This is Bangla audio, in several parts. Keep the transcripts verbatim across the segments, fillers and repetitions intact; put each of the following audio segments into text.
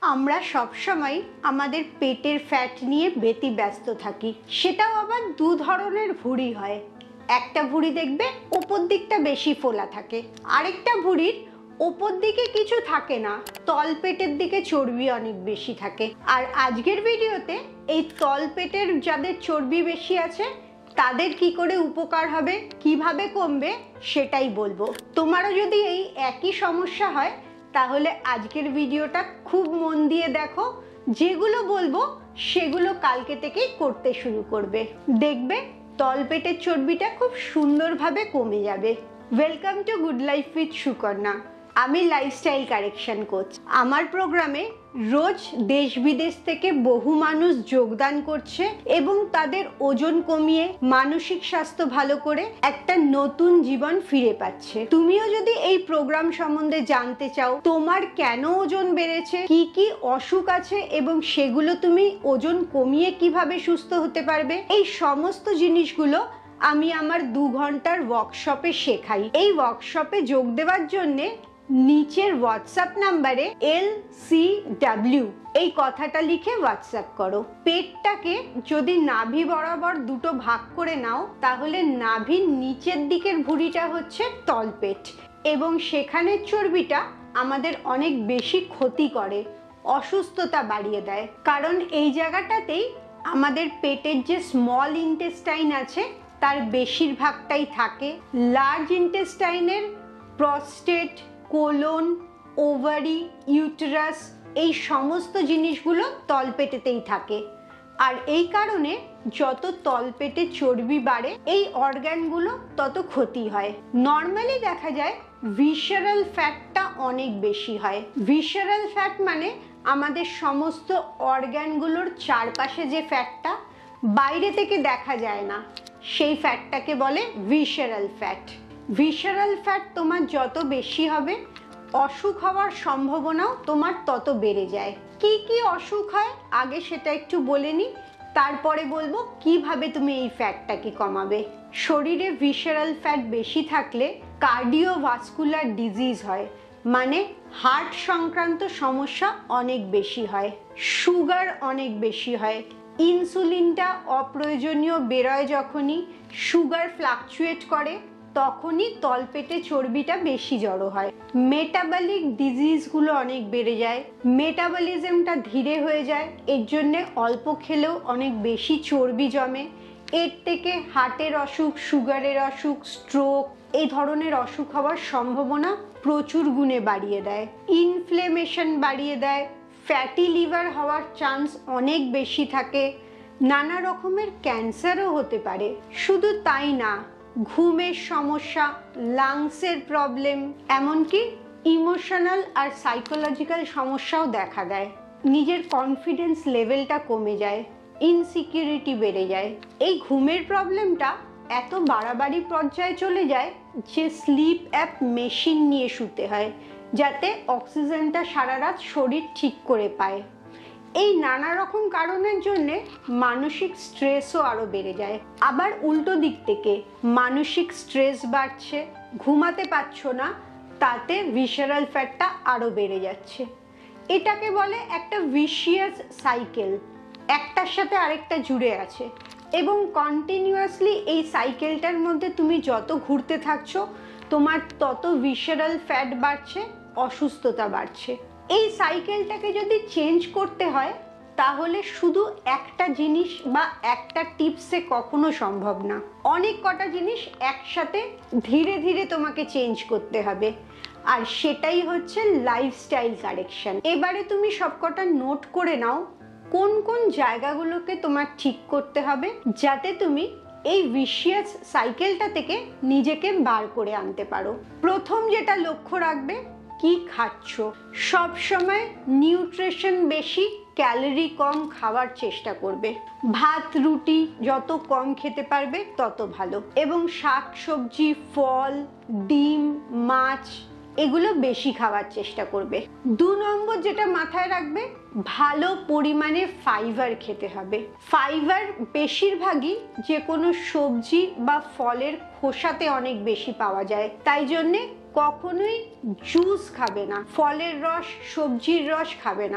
আমরা সবসময় আমাদের পেটের ফ্যাট নিয়ে বেশি ব্যস্ত থাকি, সেটাও আবার দু ধরনের ভুঁড়ি হয়। একটা ভুঁড়ি দেখবে ওপর দিকটা বেশি ফোলা থাকে, আরেকটা ভুঁড়ির ওপর দিকে কিছু থাকে না, তল পেটের দিকে চর্বি অনেক বেশি থাকে। আর আজকের ভিডিওতে এই তল পেটের যাদের চর্বি বেশি আছে তাদের কি করে উপকার হবে, কিভাবে কমবে সেটাই বলবো। তোমারও যদি এই একই সমস্যা হয় তাহলে আজকের ভিডিওটা খুব মন দিয়ে দেখো, যেগুলো বলবো সেগুলো কালকে থেকেই করতে শুরু করবে, দেখবে তলপেটের চর্বিটা খুব সুন্দরভাবে কমে যাবে। Welcome to good life with Sukanya. আমি লাইফস্টাইল কারেকশন কোচ। আমার প্রোগ্রামে রোজ দেশ বিদেশ থেকে বহু মানুষ যোগদান করছে এবং তাদের ওজন কমিয়ে মানসিক স্বাস্থ্য ভালো করে একটা নতুন জীবন ফিরে পাচ্ছে। তুমিও যদি এই প্রোগ্রাম সম্বন্ধে জানতে চাও, তোমার কেন ওজন বেড়েছে, কি কি অসুখ আছে এবং সেগুলো তুমি ওজন কমিয়ে কিভাবে সুস্থ হতে পারবে, এই সমস্ত জিনিসগুলো আমি আমার দু ঘন্টার ওয়ার্কশপে শেখাই। এই ওয়ার্কশপে যোগ দেওয়ার জন্যে নিচের হোয়াটসঅ্যাপ নাম্বারে এল সি ডাব্লিউ এই কথাটা লিখে হোয়াটসঅ্যাপ করো। পেটটাকে যদি নাভি বরাবর দুটো ভাগ করে নাও তাহলে নাভির নিচের দিকের ভুঁড়িটা হচ্ছে তলপেট এবং সেখানের চর্বিটা আমাদের অনেক বেশি ক্ষতি করে, অসুস্থতা বাড়িয়ে দেয়। কারণ এই জায়গাটাতেই আমাদের পেটের যে স্মল ইন্টেস্টাইন আছে তার বেশিরভাগটাই থাকে। লার্জ ইন্টেস্টাইনের প্রস্টেট, কোলন, ওভারি, ইউটেরাস এই সমস্ত জিনিসগুলো তলপেটেতেই থাকে। আর এই কারণে যত তলপেটে চর্বি বাড়ে এই অর্গানগুলো তত ক্ষতি হয়। নর্মালি দেখা যায় ভিসারাল ফ্যাটটা অনেক বেশি হয়। ভিসারাল ফ্যাট মানে আমাদের সমস্ত অর্গানগুলোর চারপাশে যে ফ্যাটটা বাইরে থেকে দেখা যায় না, সেই ফ্যাটটাকে বলে ভিসারাল ফ্যাট। ভিসারাল ফ্যাট তোমার যত বেশি হবে অসুখ হওয়ার সম্ভাবনাও তোমার তত বেড়ে যায়। কি কি অসুখ হয় আগে সেটা একটু বলে নি, তারপরে বলবো কিভাবে তুমি এই ফ্যাটটাকে কমাবে। শরীরে ভিসারাল ফ্যাট বেশি থাকলে কার্ডিওভাস্কুলার ডিজিজ হয়, মানে হার্ট সংক্রান্ত সমস্যা অনেক বেশি হয়, সুগার অনেক বেশি হয়, ইনসুলিনটা অপ্রয়োজনীয় বেরোয়, যখনই সুগার ফ্লাকচুয়েট করে তখনই তলপেটে চর্বিটা বেশি জড়ো হয়, মেটাবলিক ডিজিজগুলো অনেক বেড়ে যায়, মেটাবলিজমটা ধীরে হয়ে যায়, এর জন্যে অল্প খেলেও অনেক বেশি চর্বি জমে। এর থেকে হার্টের অসুখ, সুগারের অসুখ, স্ট্রোক এই ধরনের অসুখ হওয়ার সম্ভাবনা প্রচুর গুণে বাড়িয়ে দেয়। ইনফ্লেমেশন বাড়িয়ে দেয়, ফ্যাটি লিভার হওয়ার চান্স অনেক বেশি থাকে, নানা রকমের ক্যান্সারও হতে পারে। শুধু তাই না, ঘুমের সমস্যা, লাংসের প্রবলেম, এমনকি ইমোশনাল আর সাইকোলজিক্যাল সমস্যাও দেখা দেয়। নিজের কনফিডেন্স লেভেলটা কমে যায়, ইনসিকিউরিটি বেড়ে যায়। এই ঘুমের প্রবলেমটা এত বাড়াবাড়ি পর্যায়ে চলে যায় যে স্লিপ অ্যাপ মেশিন নিয়ে শুতে হয় যাতে অক্সিজেনটা সারা রাত শরীর ঠিক করে পায়। এই নানা রকম কারণের জন্যে মানসিক স্ট্রেসও আরো বেড়ে যায়। আবার উল্টো দিক থেকে মানসিক স্ট্রেস বাড়ছে, ঘুমাতে পারছো না, তাতে ভিসারাল ফ্যাটটা আরো বেড়ে যাচ্ছে। এটাকে বলে একটা ভিশিয়াস সাইকেল, একটার সাথে আরেকটা জুড়ে আছে এবং কন্টিনিউয়াসলি এই সাইকেলটার মধ্যে তুমি যত ঘুরতে থাকছো তোমার তত ভিসারাল ফ্যাট বাড়ছে, অসুস্থতা বাড়ছে। এই সাইকেলটাকে যদি চেঞ্জ করতে হয় তাহলে শুধু একটা জিনিস বা একটা টিপসে কখনো সম্ভব না, অনেক কটা জিনিস একসাথে ধীরে ধীরে তোমাকে চেঞ্জ করতে হবে, আর সেটাই হচ্ছে লাইফস্টাইল কারেকশন। এবারে তুমি সবকটা নোট করে নাও কোন কোন জায়গাগুলোকে তোমার ঠিক করতে হবে যাতে তুমি এই ভিশিয়াস সাইকেলটা থেকে নিজেকে বার করে আনতে পারো। প্রথম যেটা লক্ষ্য রাখবে, কি খাচ্ছ। সব সময় নিউট্রিশন বেশি, ক্যালোরি কম খাওয়ার চেষ্টা করবে। ভাত রুটি যত কম খেতে পারবে তত ভালো, এবং শাক সবজি, ফল, ডিম, মাছ এগুলো বেশি খাওয়ার চেষ্টা করবে। দু নম্বর যেটা মাথায় রাখবে, ভালো পরিমাণে ফাইবার খেতে হবে। ফাইবার বেশিরভাগই যে কোনো সবজি বা ফলের খোসাতে অনেক বেশি পাওয়া যায়, তাই জন্যে কখনোই জুস খাবে না, ফলের রস, সবজির রস খাবে না,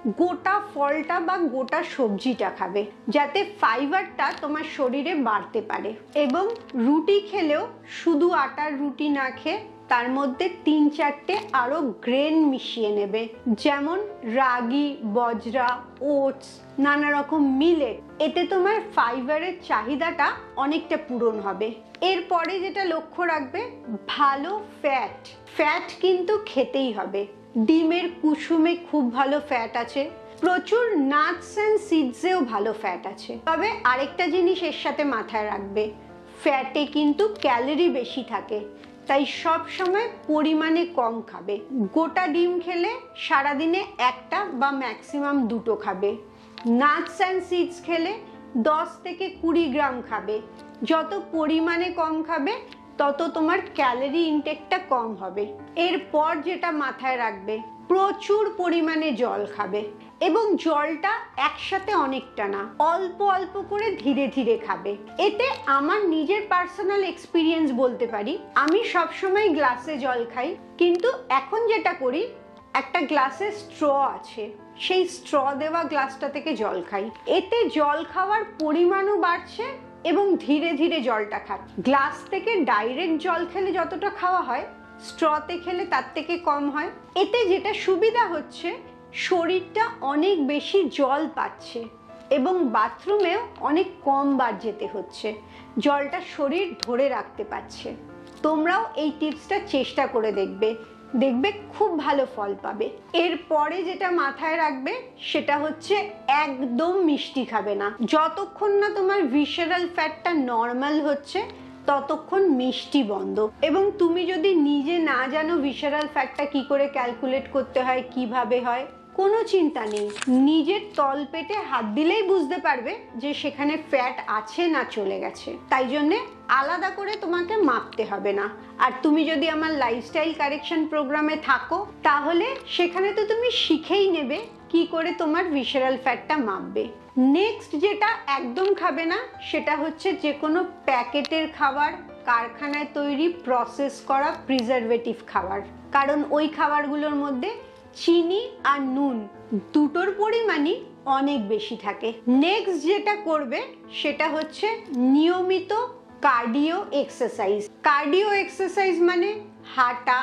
গোটা ফলটা বা গোটা সবজিটা খাবে, যাতে ফাইবারটা তোমার শরীরে বাড়তে পারে। এবং রুটি খেলেও শুধু আটার রুটি না খেয়ে তার মধ্যে তিন চারটে আরো গ্রেন মিশিয়ে নেবে, যেমন রাগি, বজরা, ওটস, নানা রকম মিলেট। এতে তোমার ফাইবারের চাহিদাটা অনেকটা পূরণ হবে। এরপরে যেটা লক্ষ্য রাখবে, ভালো ফ্যাট। ফ্যাট কিন্তু খেতেই হবে। ডিমের কুসুমে খুব ভালো ফ্যাট আছে, প্রচুর নাটস অ্যান্ড সিডসেও ভালো ফ্যাট আছে। তবে আরেকটা জিনিস এর সাথে মাথায় রাখবে, ফ্যাটে কিন্তু ক্যালোরি বেশি থাকে, তাই সব সময় পরিমাণে কম খাবে। গোটা ডিম খেলে সারাদিনে একটা বা ম্যাক্সিমাম দুটো খাবে। নাটস অ্যান্ড সিডস খেলে দশ থেকে কুড়ি গ্রাম খাবে। যত পরিমাণে কম খাবে তত তোমার ক্যালোরি ইনটেকটা কম হবে। এরপর যেটা মাথায় রাখবে, প্রচুর পরিমাণে জল খাবে, এবং জলটা একসাথে অনেকটা না, অল্প অল্প করে ধীরে ধীরে খাবে। এতে আমার নিজের পার্সোনাল এক্সপিরিয়েন্স বলতে পারি, আমি সবসময় গ্লাসে জল খাই, কিন্তু এখন যেটা করি, একটা গ্লাসে স্ট্র আছে, সেই স্ট্র দেওয়া গ্লাসটা থেকে জল খাই। এতে জল খাওয়ার পরিমাণও বাড়ছে এবং ধীরে ধীরে জলটা খাই। গ্লাস থেকে ডাইরেক্ট জল খেলে যতটা খাওয়া হয়, স্ট্রতে খেলে তার থেকে কম হয়। এতে যেটা সুবিধা হচ্ছে, শরীরটা অনেক বেশি জল পাচ্ছে এবং বাথরুমেও অনেক কম বার যেতে হচ্ছে, জলটা শরীর ধরে রাখতে পারছে। তোমরাও এই টিপসটা চেষ্টা করে দেখবে, দেখবে খুব ভালো ফল পাবে। এরপরে যেটা মাথায় রাখবে সেটা হচ্ছে একদম মিষ্টি খাবে না। যতক্ষণ না তোমার ভিসারাল ফ্যাটটা নর্মাল হচ্ছে ততক্ষণ মিষ্টি বন্ধ। এবং তুমি যদি নিজে না জানো ভিসারাল ফ্যাটটা কি করে ক্যালকুলেট করতে হয়, কিভাবে হয়, কোনো চিন্তা নেই, নিজের তলপেটে হাত দিলেই বুঝতে পারবে যে সেখানে ফ্যাট আছে না চলে গেছে। তাই জন্যে আলাদা করে তোমাকে মাপতে হবে না। আর তুমি যদি আমার লাইফস্টাইল কারেকশন প্রোগ্রামে থাকো, তাহলে সেখানে তো তুমি শিখেই নেবে কি করে তোমার ভিসারাল ফ্যাটটা মাপবে। নেক্সট যেটা একদম খাবে না সেটা হচ্ছে যে কোনো প্যাকেটের খাবার, কারখানায় তৈরি প্রসেস করা প্রিজারভেটিভ খাবার, কারণ ওই খাবারগুলোর মধ্যে চিনি আর নুন দুটোর পরিমাণই অনেক বেশি থাকে। নেক্সট যেটা করবে সেটা হচ্ছে নিয়মিত কার্ডিও এক্সারসাইজ। কার্ডিও এক্সারসাইজ মানে হাঁটা,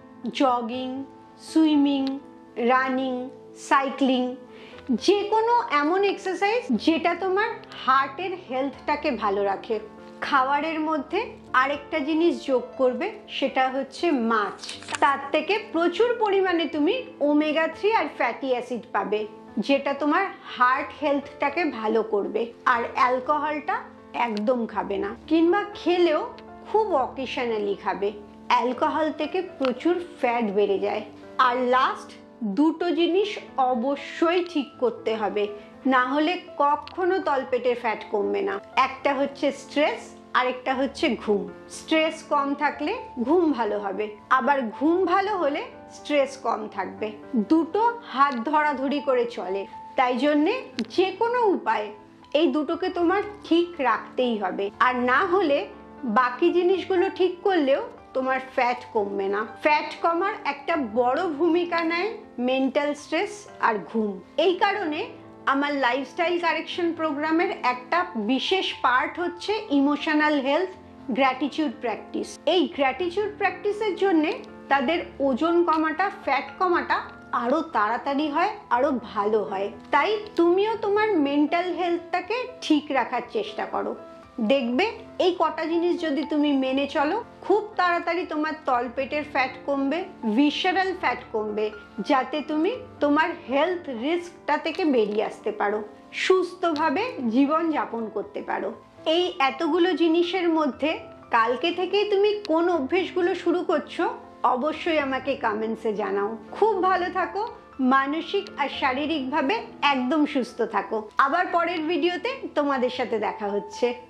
জগিং, সুইমিং, রানিং, সাইক্লিং, যে কোনো এমন এক্সারসাইজ যেটা তোমার হার্টের হেলথটাকে ভালো রাখে। খাবারের মধ্যে আরেকটা জিনিস যোগ করবে, সেটা হচ্ছে মাছ। তার থেকে প্রচুর পরিমাণে তুমি ওমেগা থ্রি আর ফ্যাটি অ্যাসিড পাবে, যেটা তোমার হার্ট হেলথটাকে ভালো করবে। আর অ্যালকোহলটা একদম খাবে না, কিংবা খেলেও খুব অকেশনালি খাবে। অ্যালকোহল থেকে প্রচুর ফ্যাট বেড়ে যায়। আর লাস্ট দুটো জিনিস অবশ্যই ঠিক করতে হবে, না হলে কখনো তলপেটের ফ্যাট কমবে না। একটা হচ্ছে স্ট্রেস, আরেকটা হচ্ছে ঘুম। স্ট্রেস কম থাকলে ঘুম ভালো হবে, আবার ঘুম ভালো হলে স্ট্রেস কম থাকবে। দুটো হাত ধরাধরি করে চলে, তাই জন্যে যে কোনো উপায়ে এই দুটোকে তোমার ঠিক রাখতেই হবে। আর না হলে বাকি জিনিসগুলো ঠিক করলেও তোমার ফ্যাট কমবে না। ফ্যাট কমার একটা বড় ভূমিকা নেয় মেন্টাল স্ট্রেস আর ঘুম। এই কারণে আমার লাইফস্টাইল কারেকশন প্রোগ্রামের একটা বিশেষ পার্ট হচ্ছে ইমোশনাল হেলথ গ্র্যাটিটিউড প্র্যাকটিস। এই গ্র্যাটিটিউড প্র্যাকটিসের জন্যে তাদের ওজন কমাটা, ফ্যাট কমাটা আরো তাড়াতাড়ি হয়, আরো ভালো হয়। তাই তুমিও তোমার মেন্টাল হেলথটাকে ঠিক রাখার চেষ্টা করো। দেখবে এই কটা জিনিস যদি তুমি মেনে চলো, খুব তাড়াতাড়ি তোমার তলপেটের ফ্যাট কমবে, ভিসারাল ফ্যাট কমবে, যাতে তুমি তোমার হেলথ রিস্কটা থেকে বেরিয়ে আসতে পারো, সুস্থভাবে জীবন যাপন করতে পারো। এই এতগুলো জিনিসের মধ্যে কালকে থেকেই তুমি কোন অভ্যেসগুলো শুরু করছো অবশ্যই আমাকে কমেন্টসে জানাও। খুব ভালো থাকো, মানসিক আর শারীরিকভাবে একদম সুস্থ থাকো। আবার পরের ভিডিওতে তোমাদের সাথে দেখা হচ্ছে।